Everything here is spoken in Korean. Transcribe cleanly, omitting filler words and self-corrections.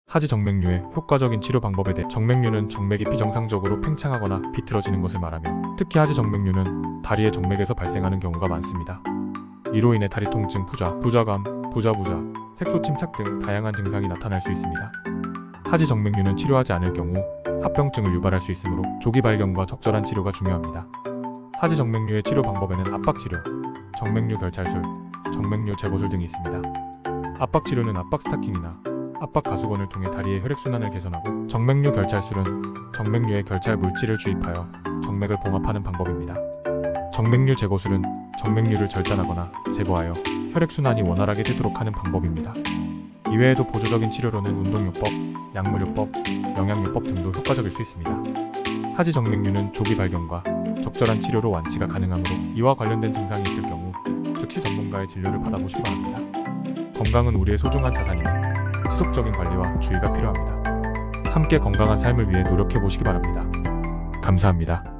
하지 정맥류의 효과적인 치료 방법에 대해 정맥류는 정맥이 비정상적으로 팽창하거나 비틀어지는 것을 말하며 특히 하지 정맥류는 다리의 정맥에서 발생하는 경우가 많습니다. 이로 인해 다리 통증, 부좌감, 부좌, 색소 침착 등 다양한 증상이 나타날 수 있습니다. 하지 정맥류는 치료하지 않을 경우 합병증을 유발할 수 있으므로 조기 발견과 적절한 치료가 중요합니다. 하지 정맥류의 치료 방법에는 압박치료, 정맥류 결찰술, 정맥류 제거술 등이 있습니다. 압박치료는 압박 스타킹이나 압박 가수건을 통해 다리의 혈액순환을 개선하고, 정맥류 결찰술은 정맥류에 결찰 물질을 주입하여 정맥을 봉합하는 방법입니다. 정맥류 제거술은 정맥류를 절단하거나 제거하여 혈액순환이 원활하게 되도록 하는 방법입니다. 이외에도 보조적인 치료로는 운동요법, 약물요법, 영양요법 등도 효과적일 수 있습니다. 하지 정맥류는 조기 발견과 적절한 치료로 완치가 가능하므로 이와 관련된 증상이 있을 경우 즉시 전문가의 진료를 받아보시기 바랍니다. 건강은 우리의 소중한 자산이니 지속적인 관리와 주의가 필요합니다. 함께 건강한 삶을 위해 노력해보시기 바랍니다. 감사합니다.